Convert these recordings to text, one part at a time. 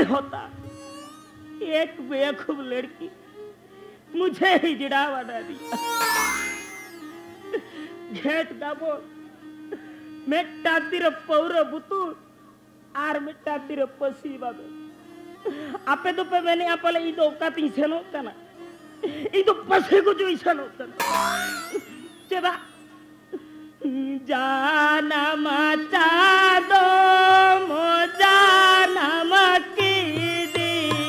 होता एक बेवकूफ लड़की मुझे हिजड़ा बना दिया। घेट गाबो मेटा तिर पौर बुतु आर मेटा तिर पसी बाबे आपे तो पे मैंने आपले इदो काती सेनो कना इदो पसे को जो इसेनो कना चेबा जाना माचा दो मो जाना मकीदी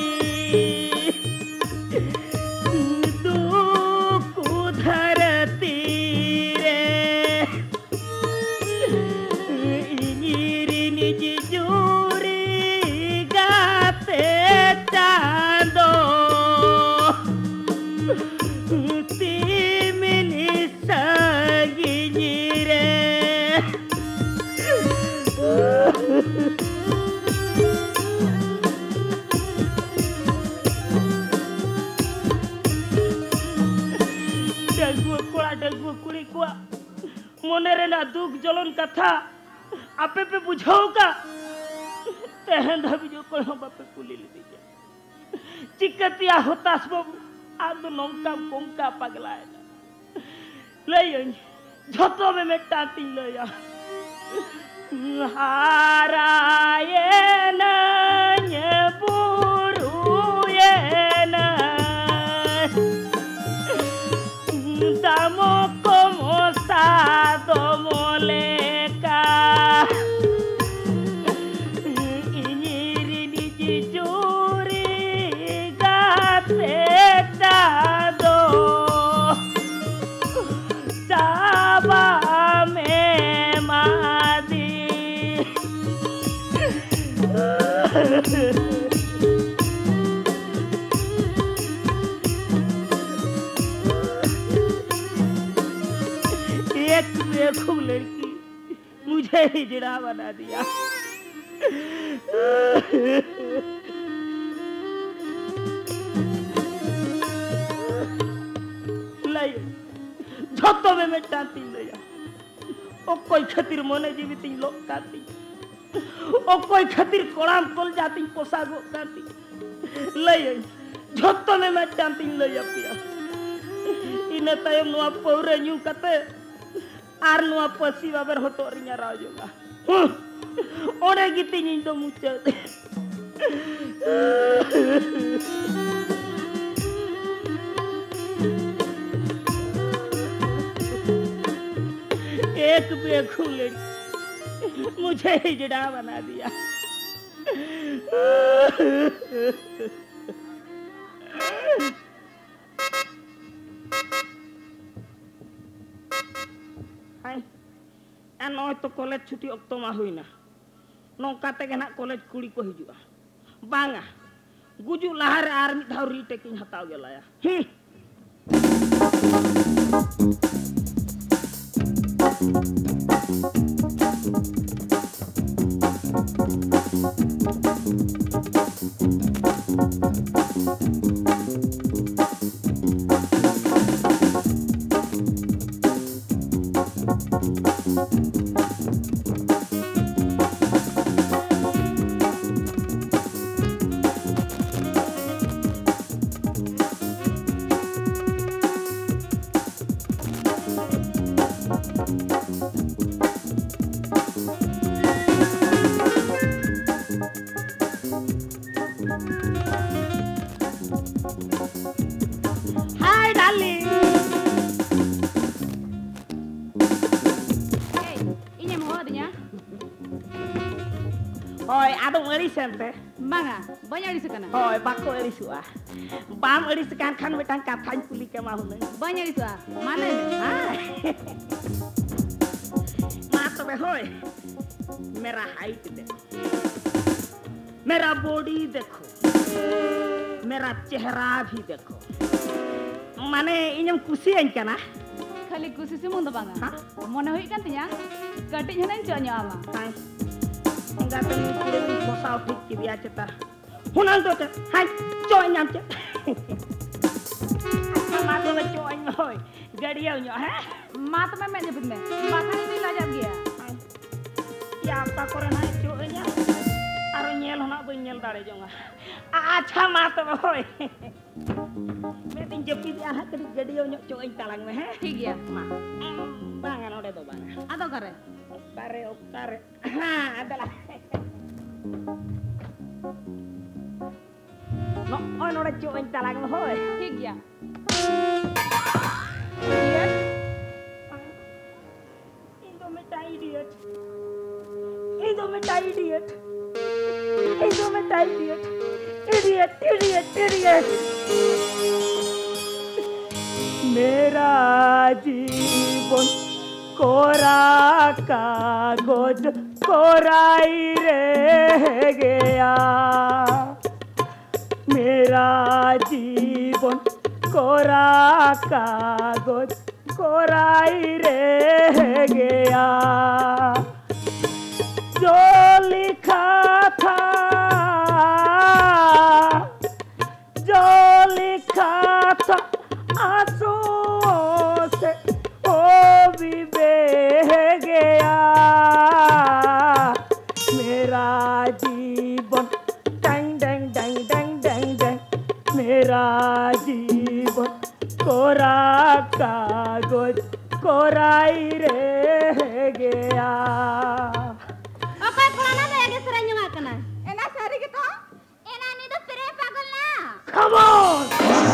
दुख धरती रे इंगिरी निज जूरी गाते चांदो तिमिनी सगी रे डगुआ कुड़ी कुआ मोने रे ना दुख जलन कथा आपे पे बुझाओ का तेहन धबी जो कोई हम बापे कुली ले दीजिए चिकतिया होतास बाबू आदो नौका कोंका पगला है ले झोतो में टाटी ले या हाराए ना ये बुरुए ना दामो को मोसा दो मोले का इंगिरी निजी जूरी गाते दादो चाबा में मादी एक बेवकूफ लड़की मुझे हिजड़ा बना दिया। झोतो में मैं टाती लिया ओ कोई खतिर मोने जीवित लोग काती ओ कोई खतिर कोड़ाम तोल जाती पोसागो काती ले झोतो में मैं टाती लिया पिया इने तायम नुआ पौरे न्यू कते आर नुआ पसी बाबर होटोरिया राजोगा ओने गिती निंदो मुचे एक बेवकूफ लड़की मुझे हिजड़ा बना दिया। नो तो कॉलेज छुट्टी अक्तो मा हुई ना नौका तेगे ना कॉलेज कुड़ी को हिजुआ बांगा गुजु लहर आर मिद धाव रीटेकिंग हताव गेलाया Banga, banyak di sana. Oh, bako di suah. Bam di sekan kan betang kapan kulit ke mahu ni. Banyak di suah. Mana? Mata behoi. मेरा हाइट देखो, मेरा बॉडी देखो, मेरा चेहरा भी देखो। माने इन्हें खुशी है क्या ना? खाली खुशी से मुंडा बांगा। मोना हुई kan tinya? Kadang jangan jangan ama. Enggak tahu kira kosau fit kibiya cita. Hunang tu kan? Hai, join nyam cita. Mata में join होय, गड़िया हो न्यो है? Mata में मैं जब में, माथा नहीं ला जब गया. Ya apa korang hai joinnya? Arunyel hona bunyel दाड़े जोंगा अच्छा मा तो होय मैं दिन जपी दिया हा कड़ी गडियो ᱧᱚᱜ चो इन तालांग में है ठीक गया मा बांगा नोडे दो बांगा आदो करे ओकारे हां अदला no ओय नोडे चो इन तालांग में होय ठीक गया Idiot. मेरा जीवन कोरा कागज कोराई रह गया मेरा जीवन कोरा कागज कोराई रह गया जो लिखा था आंसुओं से वो भी बह गया मेरा जीवन डंग डंग डंग डंग डंग डंग मेरा जीवन कोरा कागज कोराई रह गया apa kurana na ya sera nyunga kana ena sari gitu ena ni do pere pagol na come on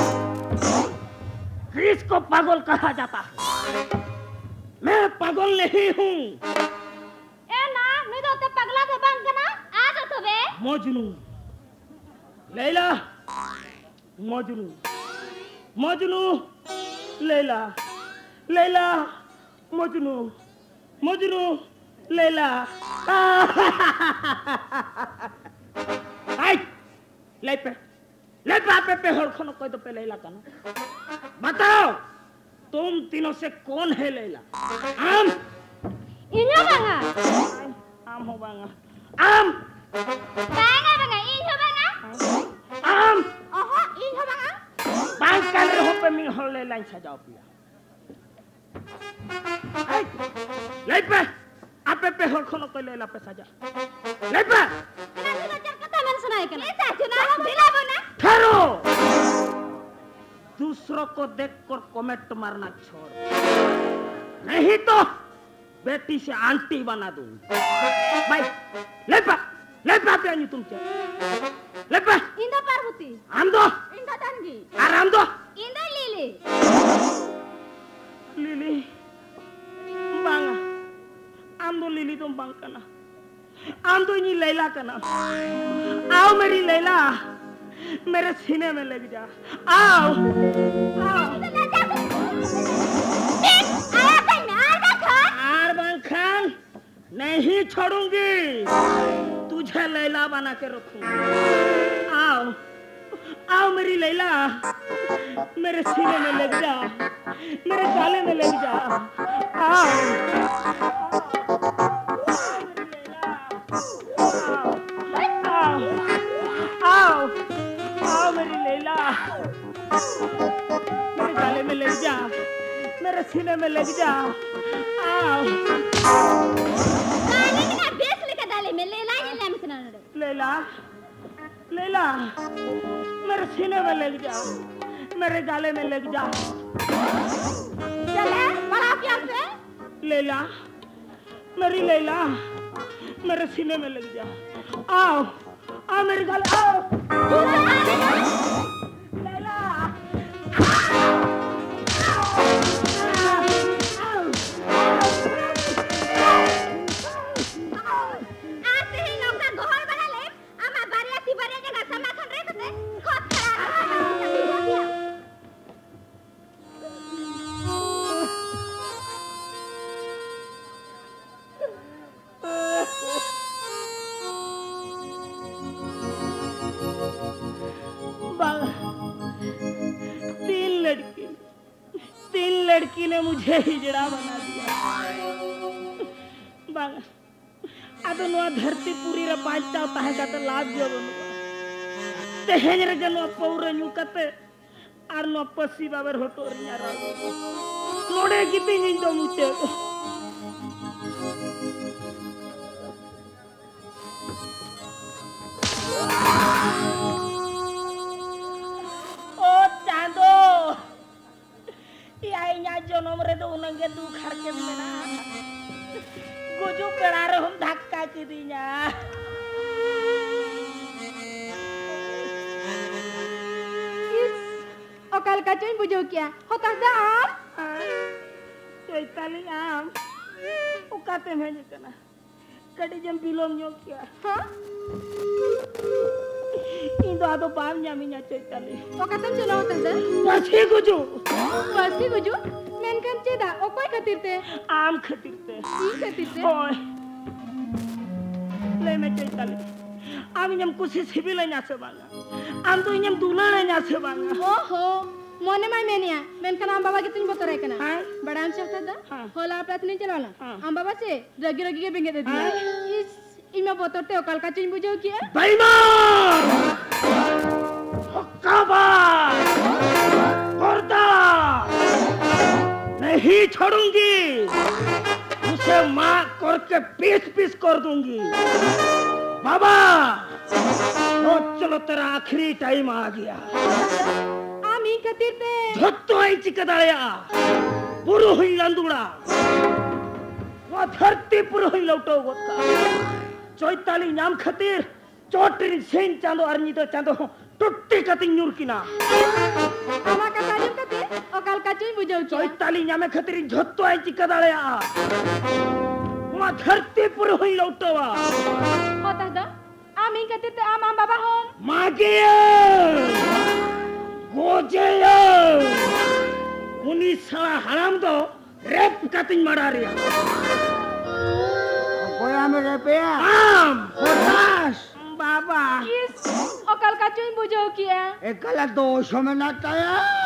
किसको पागल कहा जाता मैं पागल नहीं हूँ ए ना नी दो ते पगला थे बंग ना आ जा तो बे मजनू लैला मजनू लैला मजनू लैला आई ले पे हड़खनो कोई तो पे लैला का ना बताओ तुम तीनों से कौन है लैला आम inyo banga आम हो बांगा banga inyo banga आम oho inyo banga बांग कर रहे हो पे मी हो लैला सजाओ पिया ले पे आपे पे हड़खनो कोई लैला पे सजा ले पे ena ni do jar kata man sunai kana esa chuna हम दिला बना ठहरो दूसरों को देखकर कमेंट मारना छोड़ नहीं तो बेटी से आंटी बना दूंगी भाई ले पा पे आनी तुम ले पा inda parvati आम दो inda dangi आराम दो inda lili लिली बांगा आम दो लिली तुम बांग करना आम दो ये लैला करना आओ मेरी लैला मेरे सीने में लग जा आओ आरबान खान नहीं छोड़ूंगी तुझे लैला बना के रखूंगी आओ मेरी लैला मेरे सीने में लग जा मेरे गाले में लग जा आओ मेरी लैला मेरे गाले में लग जा मेरे सीने में लग जा आओ गाने में ना बेस लेके डाले में लैला ये लैम सुना लैला मेरे सीने में लग जा मेरे गाले में लग जा चले बड़ा प्यार से लैला मेरी लैला मेरे सीने में लग जा आओ मेरे गाले आओ लैला आते ही लोग का घर बना ले आमा बारिया सी बारिया जगह समाधान रे कते खूब खराब तीन लड़की ने मुझे हिजड़ा बना दिया बांगा अब नुआ धरती पूरी रे पांचटा ताहे कते लाभ जो बनुआ तेहेन रे गनुआ पौरे न्यू कते आर नुआ पसी बाबर होटोरिया रा नोडे किति निंदो मुते संगे दुख हरके मेना गुजु पेड़ा रे हम धक्का की दीना ओकल का चोई बुझो क्या होता दाम चैताली आम उकाते भेजे कना कड़ी जम बिलोम न्यो क्या हां इंदो आदो बाम जामिना चैताली ओकातम चलो होता दा पछी गुजु मेनकन चेदा ओ कोई खातिर ते आम खातिर ते ई खातिर ते ओय ले में चैताली आम इनम कुछ सिबिल ना से बांगा आम तो इनम दुला ना से बांगा ओहो मोने माय मेनिया मेनकन आम बाबा कितनी बतरे कना हां बड़ा आम चाहता दा हाँ। होला प्रार्थना चलाना हाँ। आम बाबा से रगी रगी के बेंगे दे दिया इस इमा बतरते ओकल का चोई बुझो क्या बेईमान हक्काबा पर्दा नहीं छोड़ूंगी उसे मां करके पीस पीस कर दूंगी बाबा तो चलो तेरा आखिरी टाइम आ गया आमी खातिर ते झत्तो आई चिकदाया पुरु हुई लंदुड़ा वो धरती पुरु हुई लौटो गोता चैताली नाम खातिर चोटरी सेन चांदो अरनी तो चांदो टुट्टी कति न्यूरकिना आमा का तालीम खातिर ओकल का चोई बुझो क्या चैताली नामे खातिर झत्तो आई चिकदाया वो धरती पुरु हुई लौटोवा होता दा आमी खातिर ते आम बाबा होम मागे गोजे उनी साला हराम दो रेप कतिन मरा रिया कोया में रेपिया आम पोटास बाबा इस ओकल का चोई बुझो क्या एकला दोषों में ना ताया